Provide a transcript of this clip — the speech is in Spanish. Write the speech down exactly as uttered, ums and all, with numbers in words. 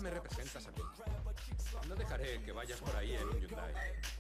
me representas a mí. No dejaré que vayas por ahí en un Hyundai.